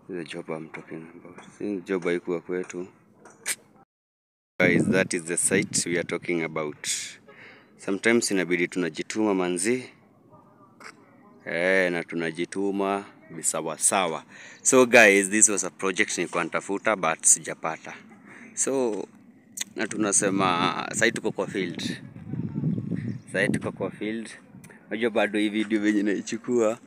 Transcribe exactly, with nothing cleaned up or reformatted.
The job I'm talking about. Since job haikuwa kwetu. Guys, that is the site we are talking about. Sometimes inabidi tunajituma manzi. Eh, na tunajituma bisawa sawa. So guys, this was a project nilikuwa natafuta but sijapata. So na tunasema site tuko kwa field. Site tuko kwa field. Unajua bado hii video venye naichukua